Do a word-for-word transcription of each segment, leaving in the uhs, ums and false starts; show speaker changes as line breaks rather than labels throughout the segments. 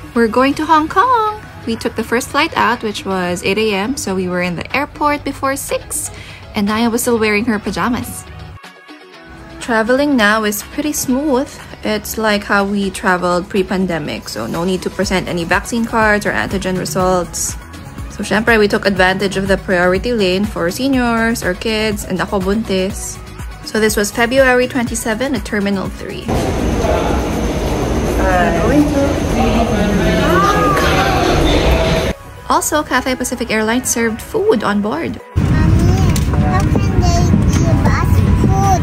We're going to Hong Kong! We took the first flight out, which was eight A M, so we were in the airport before six, and Naya was still wearing her pajamas. Traveling now is pretty smooth. It's like how we traveled pre-pandemic, so no need to present any vaccine cards or antigen results. So syempre, we took advantage of the priority lane for seniors or kids, and ako buntis. So this was February twenty-seventh at Terminal three. Also, Cathay Pacific Airlines served food on board.
Mommy, how can they give us food?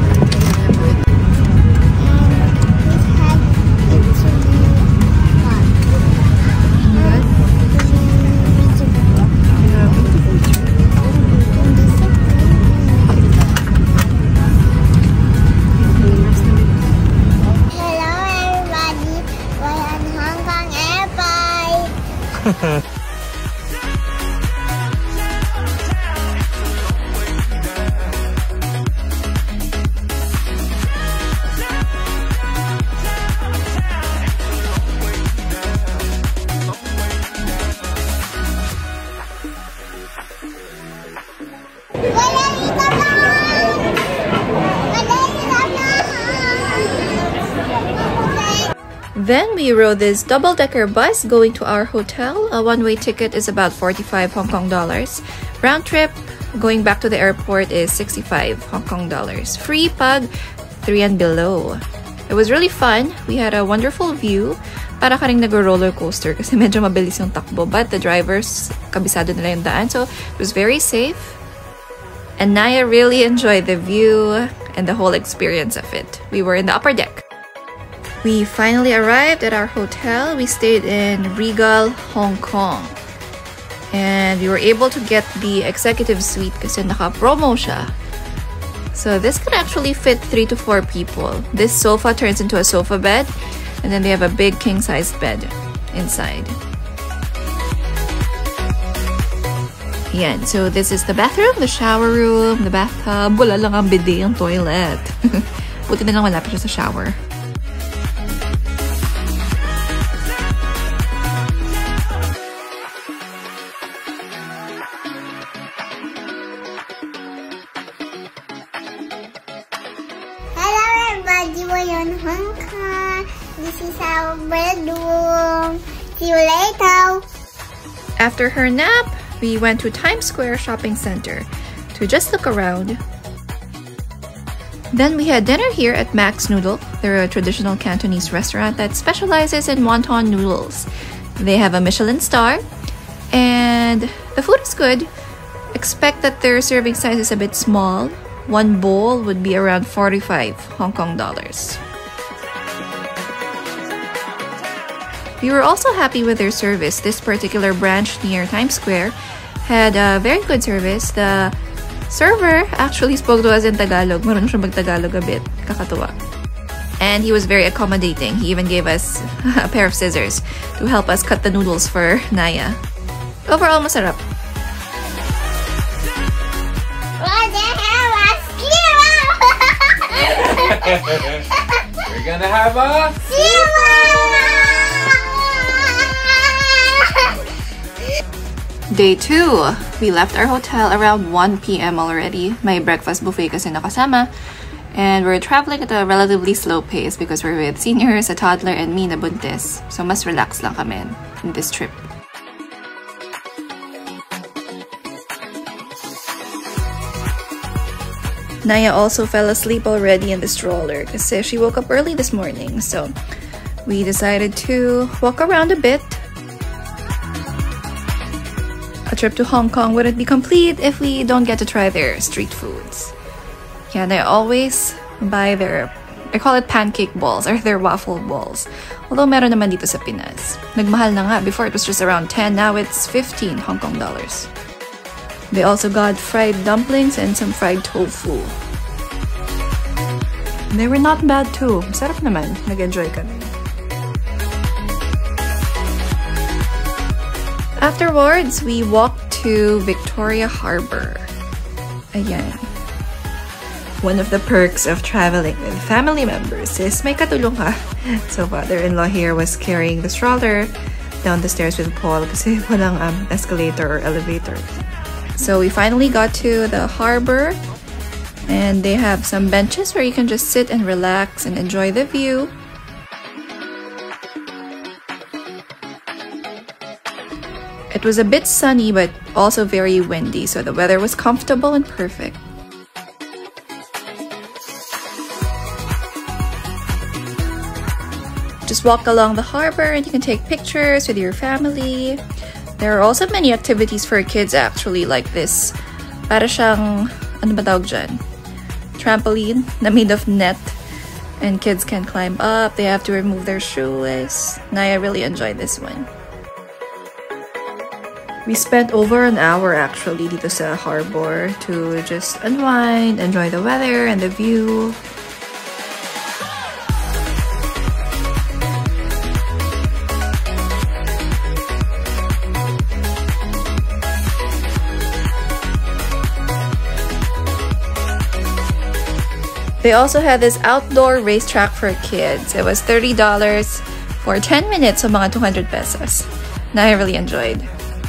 Then we rode this double-decker bus going to our hotel. A one-way ticket is about forty-five Hong Kong dollars. Round trip going back to the airport is sixty-five Hong Kong dollars. Free pag three and below. It was really fun. We had a wonderful view. Para ka ring nag-roller coaster kasi medyo mabilis yung takbo. But the drivers, kabisado nila yung daan. So it was very safe. And Naya really enjoyed the view and the whole experience of it. We were in the upper deck. We finally arrived at our hotel. We stayed in Regal, Hong Kong. And we were able to get the executive suite kasi naka-promo siya. So this could actually fit three to four people. This sofa turns into a sofa bed, and then they have a big king-sized bed inside. Yan. So this is the bathroom, the shower room, the bathtub. Wala lang ang bidet, ang toilet. Buti na lang malapit siya sa shower.
We're in Hong Kong. This is our bedroom. See you later.
After her nap, we went to Times Square Shopping Center to just look around. Then we had dinner here at Mac's Noodle. They're a traditional Cantonese restaurant that specializes in wonton noodles. They have a Michelin star, and the food is good. Expect that their serving size is a bit small. One bowl would be around forty-five Hong Kong dollars. We were also happy with their service. This particular branch near Times Square had a very good service. The server actually spoke to us in Tagalog. Marunong siya mag-Tagalog a bit. Kakatuwa. And he was very accommodating. He even gave us a pair of scissors to help us cut the noodles for Naya. Overall, masarap.
We're gonna have a
Day two. We left our hotel around one P M already. May breakfast buffet kasi nakasama. And we're traveling at a relatively slow pace because we're with seniors, a toddler, and me na buntis. So mas relax lang kami in this trip. Naya also fell asleep already in the stroller because she woke up early this morning. So we decided to walk around a bit. A trip to Hong Kong wouldn't be complete if we don't get to try their street foods. Yeah, they always buy their, I call it pancake balls or their waffle balls. Although meron naman dito sa Pinas. Nagmahal na nga. Before it was just around ten, now it's fifteen Hong Kong dollars. They also got fried dumplings and some fried tofu. They were not bad too. Sarap naman. Nag-enjoy kami. Afterwards, we walked to Victoria Harbour. Ayan. One of the perks of traveling with family members is may katulong ka. So father-in-law here was carrying the stroller down the stairs with Paul kasi walang um, escalator or elevator. So we finally got to the harbor, and they have some benches where you can just sit and relax and enjoy the view. It was a bit sunny but also very windy, so the weather was comfortable and perfect. Just walk along the harbor and you can take pictures with your family. There are also many activities for kids actually, like this. Para siyang, ano ba tawag dyan? Trampoline na made of net. And kids can climb up. They have to remove their shoelace. Naya really enjoyed this one. We spent over an hour actually dito sa harbor to just unwind, enjoy the weather and the view. They also had this outdoor racetrack for kids. It was thirty dollars for ten minutes, so mga two hundred pesos. Now I really enjoyed.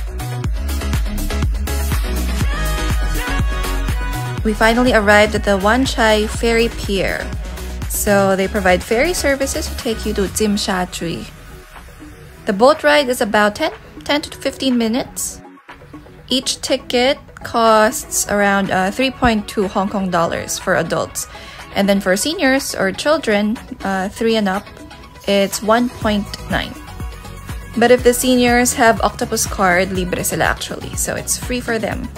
We finally arrived at the Wan Chai Ferry Pier. So they provide ferry services to take you to Tsim Tsui. The boat ride is about ten to fifteen minutes. Each ticket costs around uh, three point two Hong Kong dollars for adults. And then for seniors or children, uh, three and up, it's one point nine. But if the seniors have octopus card, libre sila actually, so it's free for them.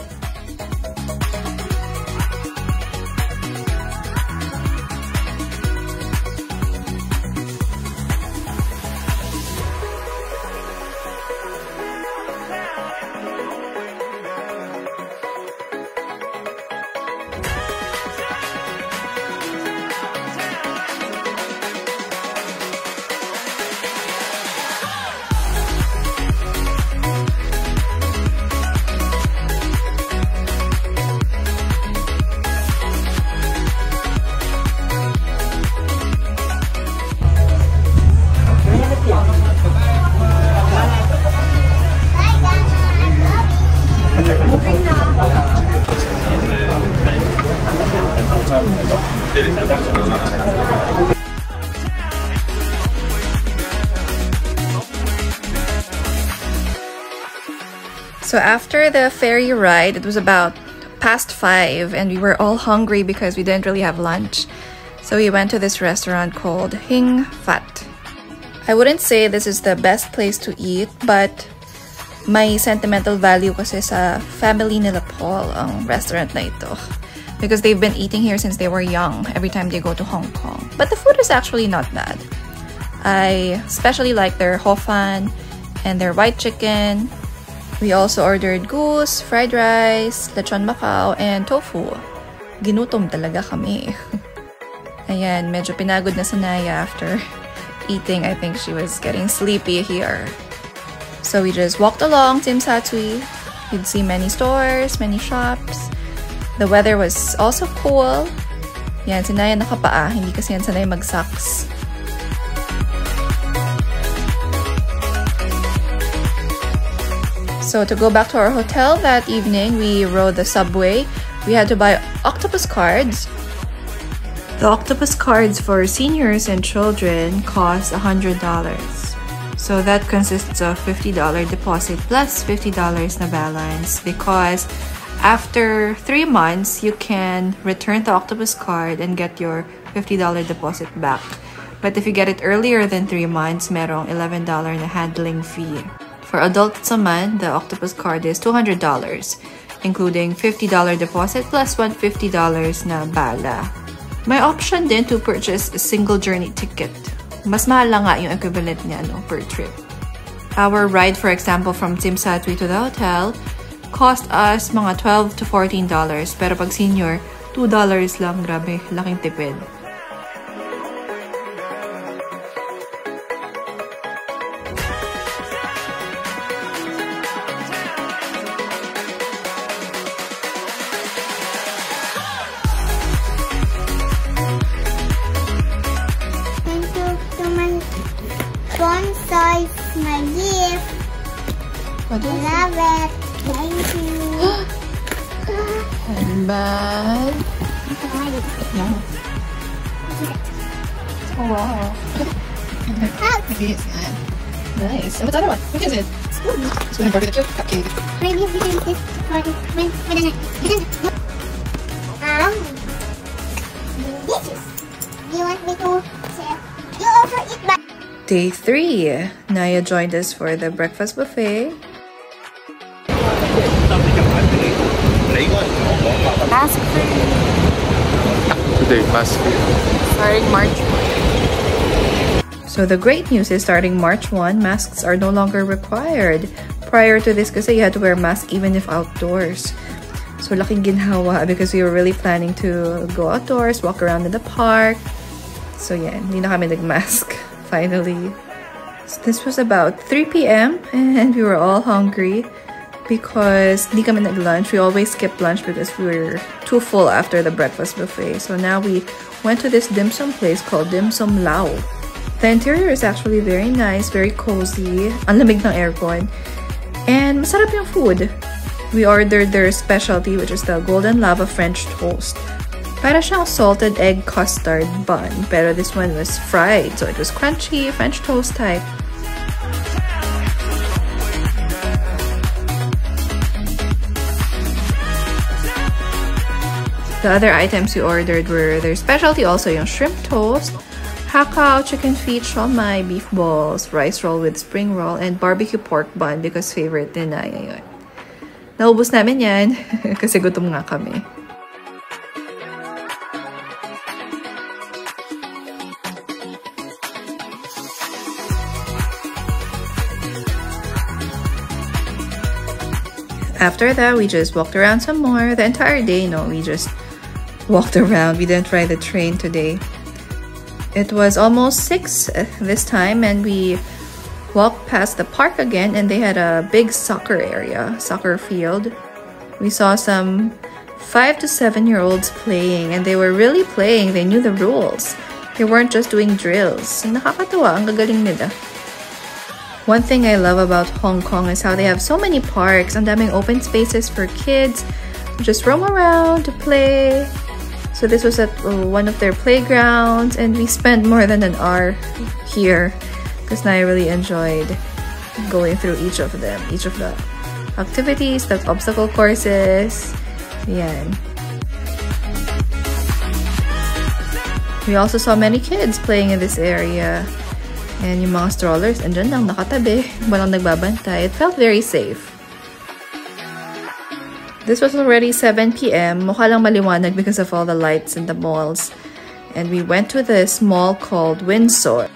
So after the ferry ride, it was about past five and we were all hungry because we didn't really have lunch. So we went to this restaurant called Hing Fat. I wouldn't say this is the best place to eat, but may sentimental value kasi sa family nila Paul ang restaurant na ito. Because they've been eating here since they were young, every time they go to Hong Kong. But the food is actually not bad. I especially like their ho fan and their white chicken. We also ordered goose, fried rice, lechon Macau, and tofu. Ginutom talaga kami. Ayan, medyo pinagod na si Naya after eating. I think she was getting sleepy here. So we just walked along Tsim Tsui. You'd see many stores, many shops. The weather was also cool. Yan, si Naya nakapaa. Hindi kasi yan sanay mag-socks. So to go back to our hotel that evening, we rode the subway. We had to buy octopus cards. The octopus cards for seniors and children cost one hundred dollars. So that consists of fifty dollars deposit plus fifty dollars na balance, because after three months, you can return the octopus card and get your fifty dollars deposit back. But if you get it earlier than three months, merong eleven dollars na handling fee. For adults naman, the octopus card is two hundred dollars, including fifty dollars deposit plus one hundred fifty dollars na bala. May option din to purchase a single journey ticket. Mas mahal lang nga yung equivalent niya no, per trip. Our ride, for example, from Tsim Tsui to the hotel cost us mga twelve to fourteen dollars. Pero pag senior, two dollars lang. Grabe, laking tipid.
guys, my gift.
What
I
is
love it. Thank you.
Handbag. No. Oh wow. Maybe it's not. Nice. And what's the other one? What is it? It's going to be the cute cupcake.
Maybe we can this for the when when the um delicious. Do you want me to share? You also eat that.
Day three. Naya joined us for the breakfast buffet. Mask free.
Today, mask free.
Starting March first. So the great news is starting March first, masks are no longer required. Prior to this, kasi you had to wear a mask even if outdoors. So laking ginhawa because we were really planning to go outdoors, walk around in the park. So yeah, hindi na kami nag-mask finally. So this was about three p m and we were all hungry because hindi kami nag-lunch. We always skipped lunch because we were too full after the breakfast buffet. So now we went to this dim sum place called Dim Sum Lao. The interior is actually very nice, very cozy. Ang lamig ng aircon. And masarap yung food. We ordered their specialty, which is the Golden Lava French Toast. Para siyang salted egg custard bun, pero this one was fried, so it was crunchy, French toast type. The other items we ordered were their specialty, also yung shrimp toast, hakao, chicken feet, siomai, beef balls, rice roll with spring roll, and barbecue pork bun because favorite din na yun. Naubos namin yan kasi gutom nga kami. After that, we just walked around some more. The entire day, no, we just walked around. We didn't ride the train today. It was almost six this time, and we walked past the park again, and they had a big soccer area, soccer field. We saw some five to seven year olds playing, and they were really playing. They knew the rules. They weren't just doing drills. Nakakatuwa, ang gagaling nila. One thing I love about Hong Kong is how they have so many parks and daming open spaces for kids to just roam around, to play. So this was at uh, one of their playgrounds, and we spent more than an hour here because I really enjoyed going through each of them, each of the activities, the obstacle courses. Yan. We also saw many kids playing in this area. And yung mga strollers, andyan lang nakatabi, walang nagbabantay. It felt very safe. This was already seven p m Mukha lang maliwanag because of all the lights in the malls. And we went to this mall called Windsor.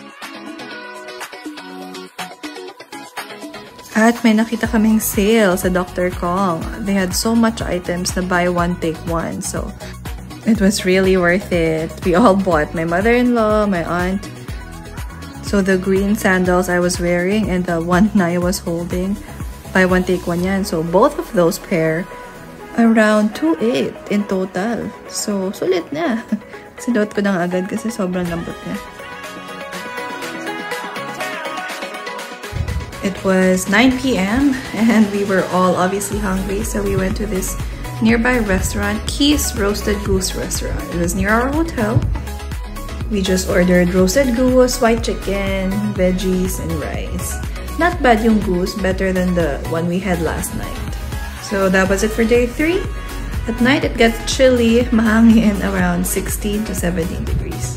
At may nakita kaming sale sa Doctor Kong. They had so much items na buy one, take one. So, it was really worth it. We all bought. My mother-in-law, my aunt. So the green sandals I was wearing and the one Naya was holding, buy one take one yan. So both of those pair, around two eight in total. So sulit na. Sinuot ko na agad kasi sobrang lambot niya. It was nine p m and we were all obviously hungry, so we went to this nearby restaurant, Keith's Roasted Goose restaurant. It was near our hotel. We just ordered roasted goose, white chicken, veggies, and rice. Not bad yung goose, better than the one we had last night. So that was it for day three. At night, it gets chilly, mahangin, around sixteen to seventeen degrees.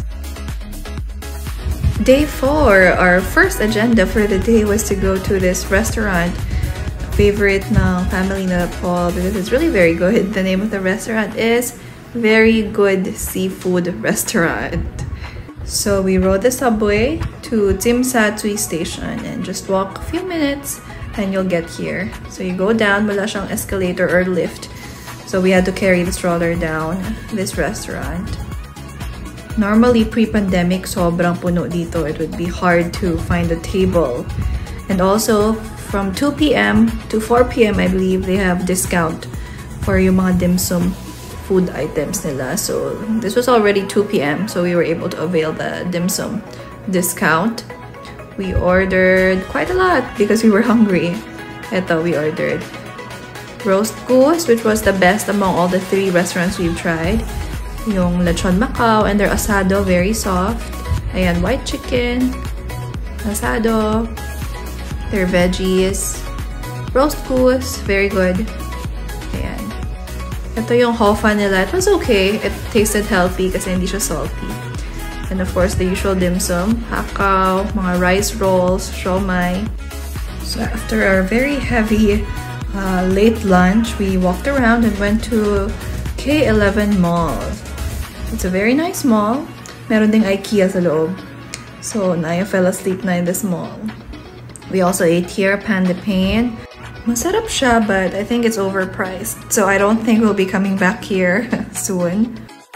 Day four, our first agenda for the day was to go to this restaurant, favorite ng family na Paul, because it's really very good. The name of the restaurant is Very Good Seafood Restaurant. So we rode the subway to Tsim Tsui station and just walk a few minutes and you'll get here. So you go down, wala siyang escalator or lift. So we had to carry the stroller down this restaurant. Normally pre-pandemic, sobrang puno dito. It would be hard to find a table. And also from two p m to four p m I believe they have discount for yung mga dim sum food items nila. So this was already two p m so we were able to avail the dim sum discount. We ordered quite a lot because we were hungry. Ito, we ordered roast goose, which was the best among all the three restaurants we've tried. Yung lechon Macau and their asado, very soft. Ayan, white chicken, asado, their veggies, roast goose, very good. Ayan. Ito yung hofa nila. It was okay. It tasted healthy kasi hindi siya salty. And of course, the usual dim sum, hakao, mga rice rolls, siomai. So after our very heavy uh, late lunch, we walked around and went to K eleven Mall. It's a very nice mall. Meron ding IKEA sa loob. So Naya fell asleep na in this mall. We also ate here, Panda Pain. Masarap siya, but I think it's overpriced. So I don't think we'll be coming back here soon.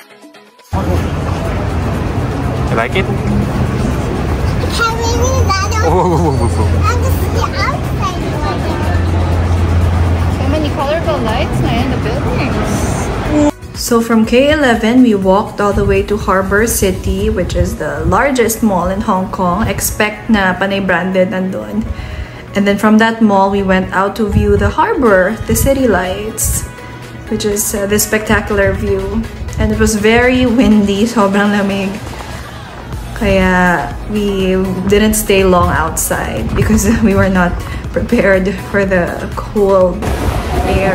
You like it?
It's really bad.
Oh.
I'm just the outside one.
So many colorful lights na in the buildings. So from K eleven, we walked all the way to Harbour City, which is the largest mall in Hong Kong. Expect na panay branded nandun. And then from that mall, we went out to view the harbor, the city lights, which is uh, this spectacular view. And it was very windy, sobrang lamig. Kaya we didn't stay long outside because we were not prepared for the cold air.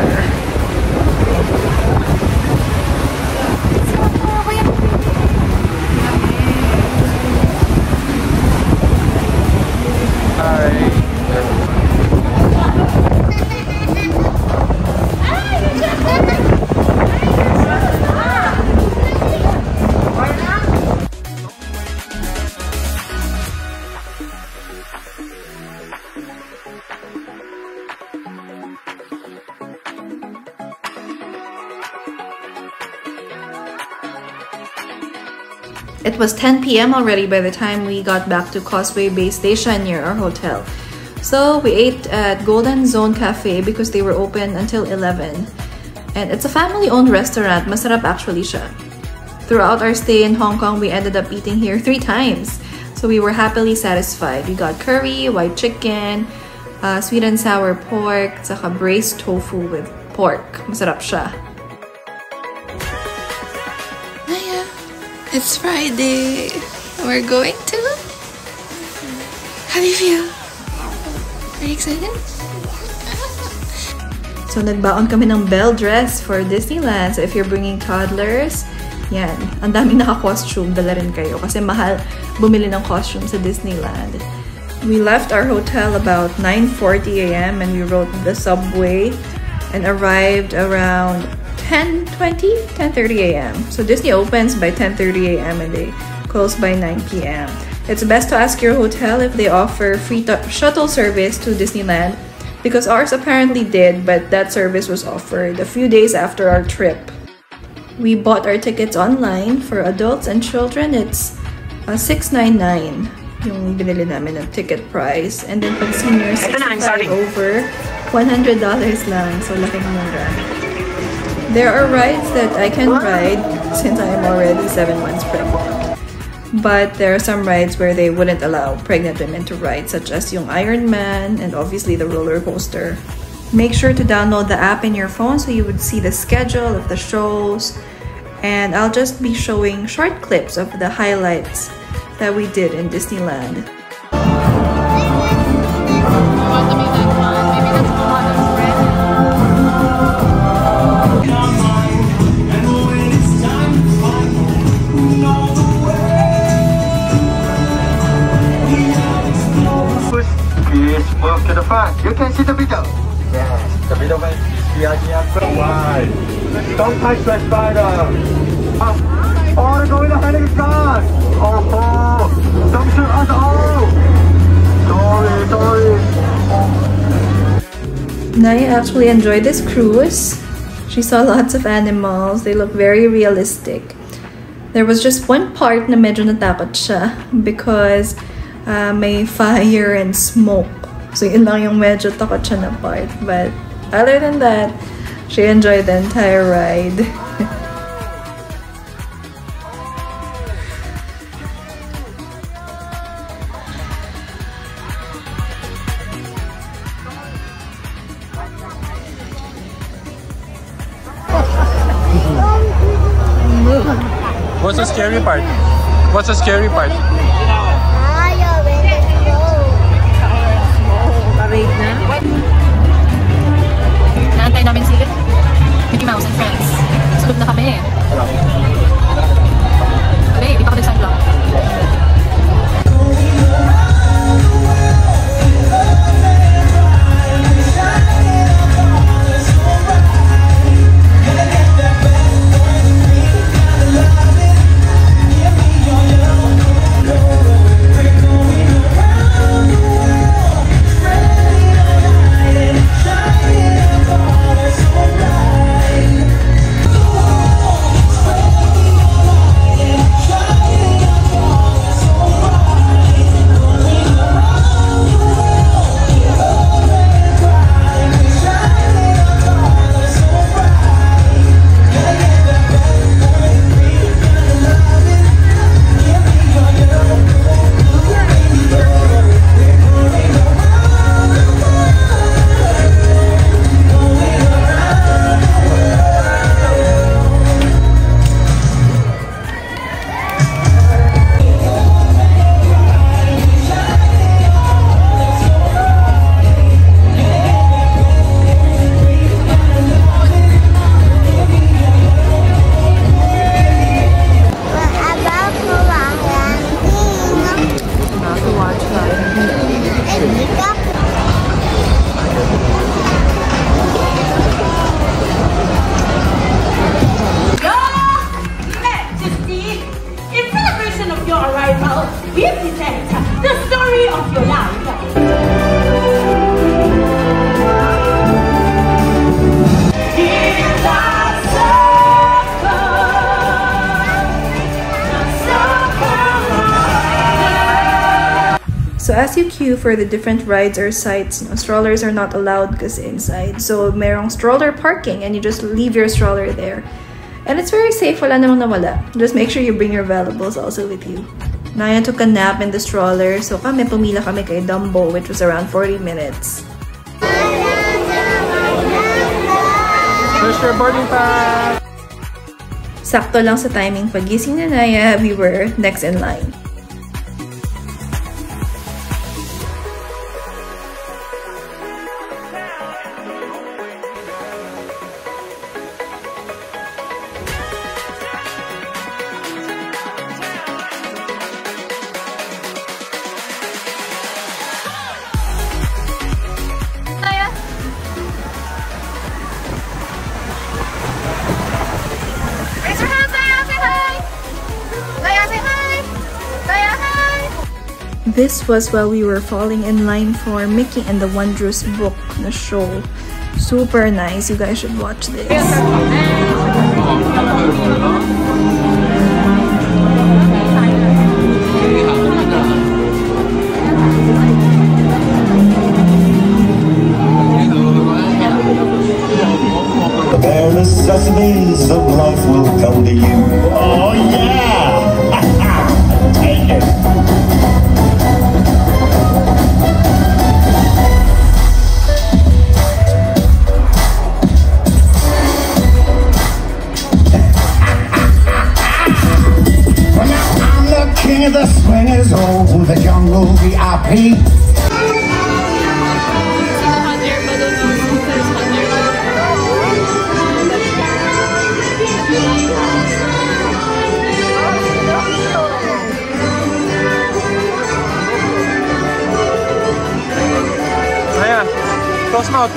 It was ten p m already by the time we got back to Causeway Base Station near our hotel. So we ate at Golden Zone Cafe because they were open until eleven. And it's a family-owned restaurant. Masarap actually siya. Throughout our stay in Hong Kong, we ended up eating here three times. So we were happily satisfied. We got curry, white chicken, uh, sweet and sour pork, saka braised tofu with pork. Masarap siya. It's Friday. We're going to... How do you feel? Are you excited? So nagbaon kami ng bell dress for Disneyland. So if you're bringing toddlers, yan. Ang daming naka-costume. Dala rin kayo. Kasi mahal bumili ng costume sa Disneyland. We left our hotel about nine forty a m and we rode the subway and arrived around ten twenty, ten thirty a m So Disney opens by ten thirty a m and they close by nine p m It's best to ask your hotel if they offer free shuttle service to Disneyland because ours apparently did, but that service was offered a few days after our trip. We bought our tickets online. For adults and children, it's uh, six ninety-nine yung binili namin ng ticket price. And then pag senior, sixty-five over, one hundred dollars lang. So laking mura. There are rides that I can ride since I am already seven months pregnant. But there are some rides where they wouldn't allow pregnant women to ride, such as yung Iron Man and obviously the roller coaster. Make sure to download the app in your phone so you would see the schedule of the shows. And I'll just be showing short clips of the highlights that we did in Disneyland.
Move to the front. You can see the video. Yes, the video is behind the wide. Don't touch the spider. Oh, oh, going ahead of the gun. Oh, oh, don't shoot us. Oh, sorry, sorry.
Naya actually enjoyed this cruise. She saw lots of animals. They look very realistic. There was just one part na medyo natakot siya because uh, may fire and smoke. So yun lang yung medyo takot siya na part. But other than that, she enjoyed the entire ride.
What's the scary part? What's the scary part?
Ayaw, when it's low.
Pa-rate na. Naantay namin si Mickey Mouse and Friends. Sulog na kami. Okay, di pa ako nag-sunblock. So as you queue for the different rides or sites, no, strollers are not allowed because inside. So merong stroller parking and you just leave your stroller there. And it's very safe, wala namang nawala. Just make sure you bring your valuables also with you. Naya took a nap in the stroller, so kami pumila kami kay Dumbo, which was around forty minutes.
Where's your boarding pass?
Sakto lang sa timing pagising na Naya, we were next in line. This was while we were falling in line for Mickey and the Wondrous Book, the show. Super nice. You guys should watch this.
Prepare the sesames, the life will come to you. Oh yeah! Take it! King of the swingers, oh, the jungle V I P.
Naya, close mouth.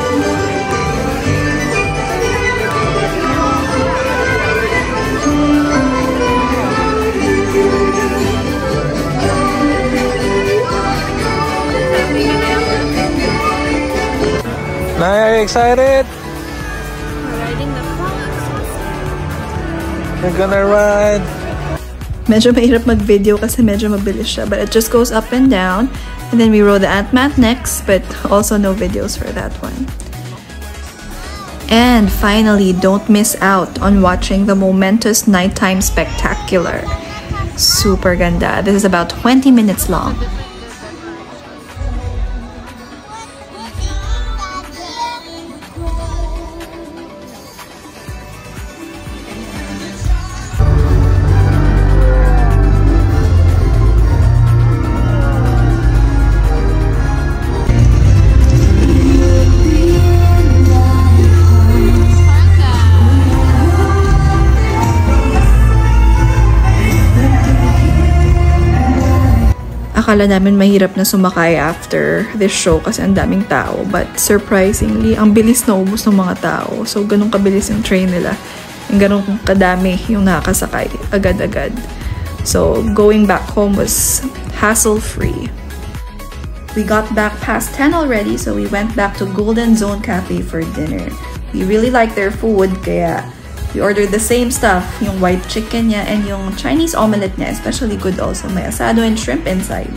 Naya, are you excited?
We're riding the Fung.
We're gonna ride.
Medyo mahirap mag-video kasi medyo mabilis siya, but it just goes up and down. And then we rode the Ant-Man next, but also no videos for that one. And finally, don't miss out on watching the momentous nighttime spectacular. Super ganda. This is about twenty minutes long. Akala namin mahirap na sumakay after this show kasi ang daming tao. But surprisingly, ang bilis na ubos ng mga tao. So, ganun kabilis yung train nila. Yung ganun kadami yung nakakasakay agad-agad. So, going back home was hassle-free. We got back past ten already, so we went back to Golden Zone Cafe for dinner. We really like their food, kaya we ordered the same stuff, yung white chicken niya and yung Chinese omelette niya, especially good also. May asado and shrimp inside.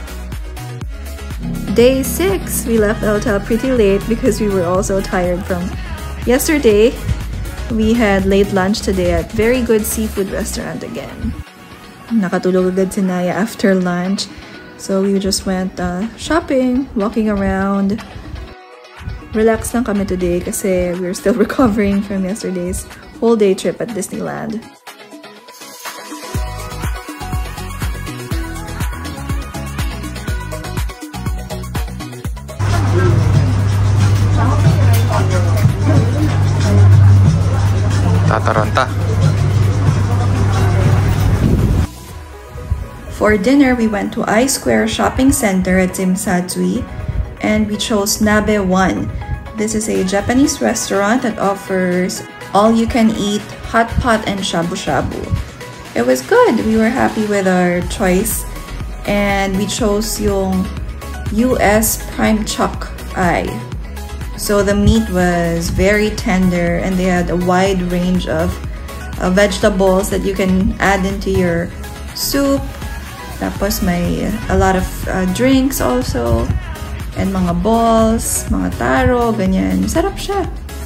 Day six, we left the hotel pretty late because we were also tired from yesterday. We had late lunch today at very good seafood restaurant again. Nakatulog agad si Naya after lunch. So we just went uh, shopping, walking around. Relax lang kami today kasi we're still recovering from yesterday's whole day trip at Disneyland.
Tataranta.
For dinner, we went to I Square Shopping Center at Tsim Tsui, and we chose Nabe one. This is a Japanese restaurant that offers all-you-can-eat hot pot and shabu-shabu. It was good. We were happy with our choice, and we chose yung U S prime chuck eye. So the meat was very tender, and they had a wide range of uh, vegetables that you can add into your soup. Tapos may a lot of uh, drinks also. And mga balls, mga taro, ganyan. Sarap siya.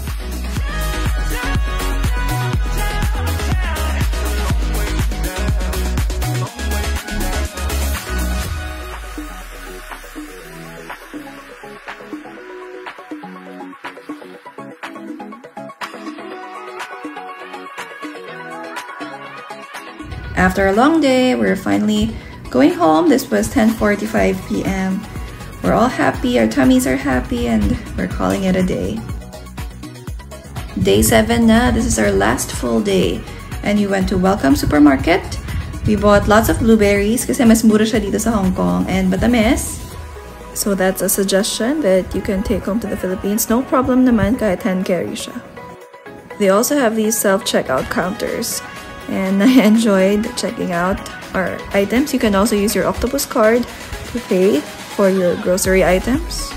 After a long day, we're finally going home. This was ten forty-five p m We're all happy, our tummies are happy, and we're calling it a day. Day seven na, this is our last full day. And we went to Welcome Supermarket. We bought lots of blueberries kasi mas mura siya dito sa Hong Kong and matamis. So that's a suggestion that you can take home to the Philippines. No problem naman kahit hand carry siya. They also have these self-checkout counters. And I enjoyed checking out our items. You can also use your octopus card to pay for your grocery items.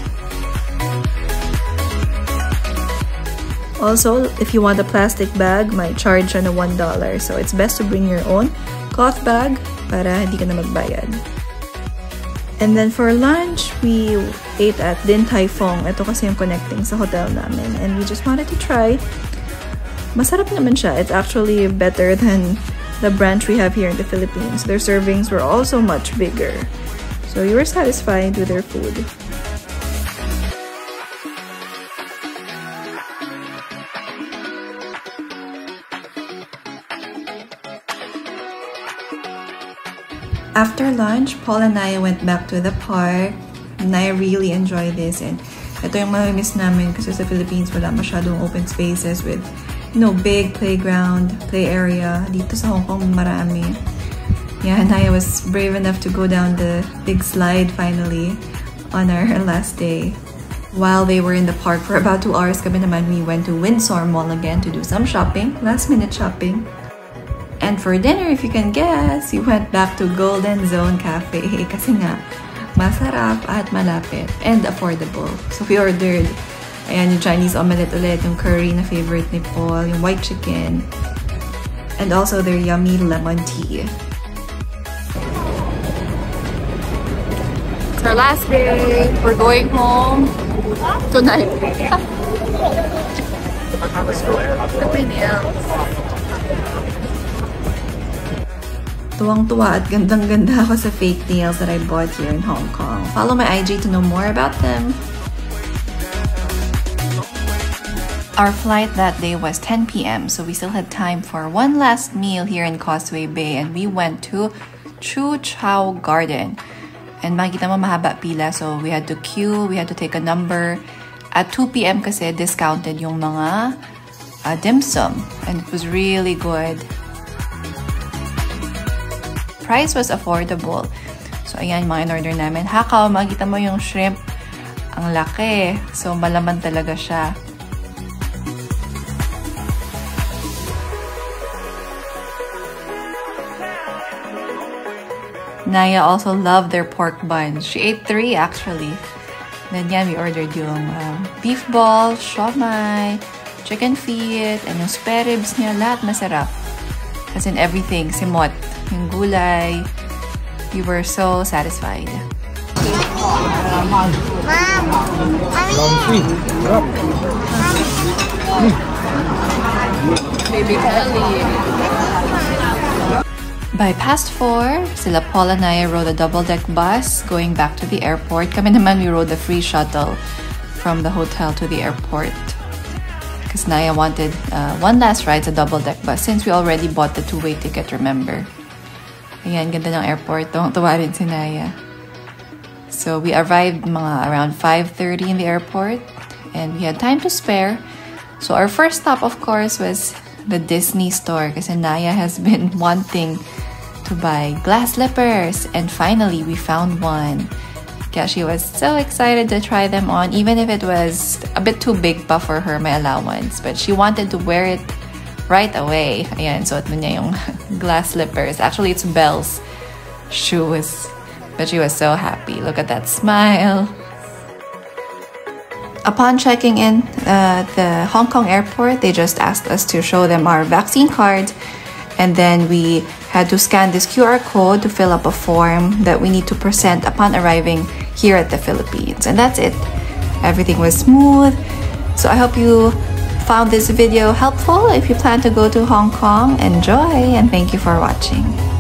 Also, if you want a plastic bag, may charge na one dollar. So it's best to bring your own cloth bag para hindi ka na magbayad. And then for lunch, we ate at Din Tai Fung. Ito kasi yung connecting sa hotel namin. And we just wanted to try. Masarap naman siya. It's actually better than the branch we have here in the Philippines. Their servings were also much bigger. So you were satisfied with their food. After lunch, Paul and I went back to the park. And I really enjoyed this. And ito yung mamimiss namin kasi sa Philippines wala masyadong open spaces with, you know, big playground, play area. Dito sa Hong Kong marami. Yeah, and I was brave enough to go down the big slide finally on our last day. While they were in the park for about two hours, kami naman, we went to Windsor Mall again to do some shopping, last minute shopping. And for dinner, if you can guess, we went back to Golden Zone Cafe kasi nga, masarap at malapit and affordable. So we ordered, ayan, yung Chinese omelette ulit, yung curry na favorite ni Paul, yung white chicken, and also their yummy lemon tea. It's our last day. We're going home tonight. Tuwang-tuwa at gandang-ganda ako sa fake nails that I bought here in Hong Kong. Follow my I G to know more about them. Our flight that day was ten p m so we still had time for one last meal here in Causeway Bay, and we went to Chiu Chow Garden. And makikita mo mahaba pila, so we had to queue, we had to take a number. At two p m kasi discounted yung mga uh, dim sum, and it was really good. Price was affordable. So, ayan, mga in-order namin. Hakaw, makikita mo yung shrimp. Ang laki. So, malaman talaga siya. Naya also loved their pork buns. She ate three, actually. Then, yan, we ordered yung um, beef balls, siomai, chicken feet, and yung spare ribs niya. Lahat masarap. As in everything. Simot. Yung gulay. We were so satisfied.
Mom! Mommy!
Baby belly. By past four, sila Paul and Naya rode a double-deck bus going back to the airport. Kami naman, we rode the free shuttle from the hotel to the airport. Because Naya wanted uh, one last ride sa double-deck bus since we already bought the two-way ticket, remember? Ayan, ganda ng airport. Tuwang-tuwa rin si Naya. So, we arrived mga around five thirty in the airport. And we had time to spare. So, our first stop, of course, was the Disney store. Kasi Naya has been wanting to buy glass slippers. And finally, we found one. Kaya she was so excited to try them on, even if it was a bit too big pa for her, my allowance. But she wanted to wear it right away. Ayan, suot mo niya yung glass slippers. Actually, it's Belle's shoes. But she was so happy. Look at that smile. Upon checking in at uh, the Hong Kong airport, they just asked us to show them our vaccine cards. And then we had to scan this Q R code to fill up a form that we need to present upon arriving here at the Philippines. And that's it. Everything was smooth. So I hope you found this video helpful. If you plan to go to Hong Kong, enjoy, and thank you for watching.